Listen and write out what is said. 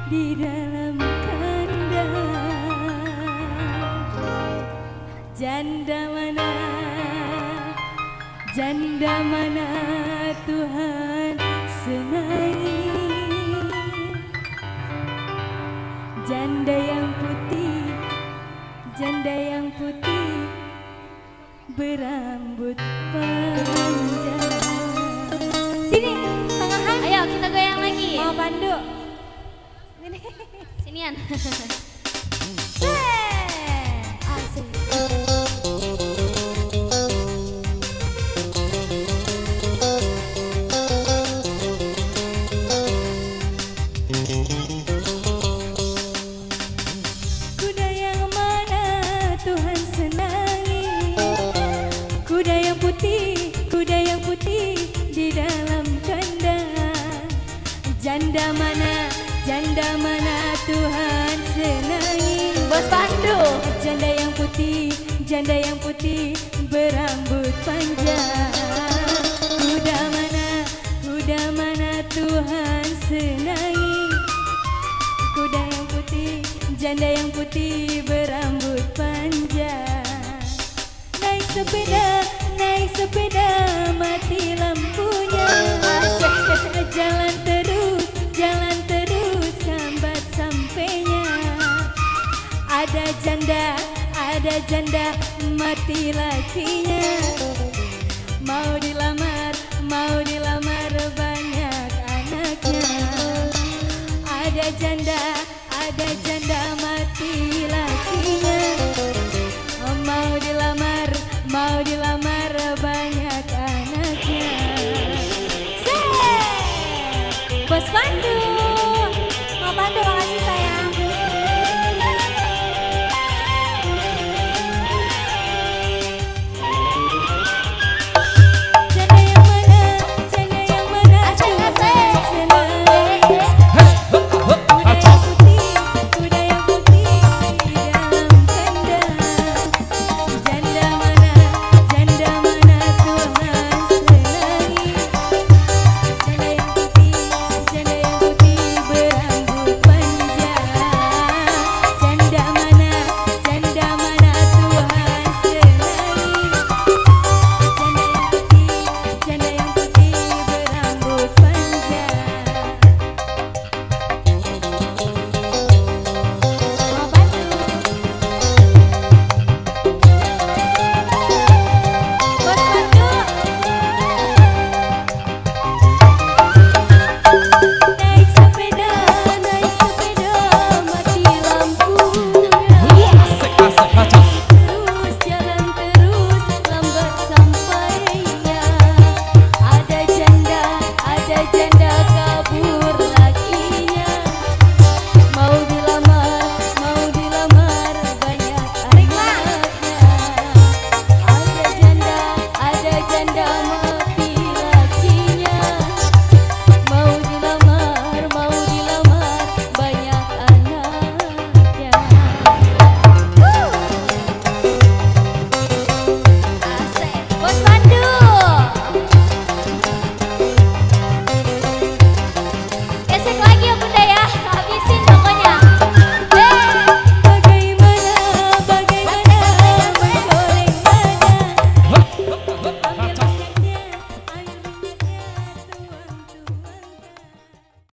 di dalam kandang. Janda mana Tuhan senangi? Janda yang putih berambut panjang. Sini, tengahan. Ayo kita goyang lagi. Mau Pandu. Sini. Sinian. Asik. Kuda yang mana Tuhan senangi? Kuda yang putih di dalam kandang. Janda mana Tuhan senangi? Bos Pandu. Janda yang putih berambut panjang. Kuda mana Tuhan senangi? Kuda yang putih, janda yang putih berambut panjang. Naik sepeda mati lampunya. Jalan terus sambat sampainya. Ada janda mati lakinya. Mau dilamar banyak anaknya. Ada janda mati lakinya. Mau dilamar banyak anaknya. Bos Pandu, mau Pandu.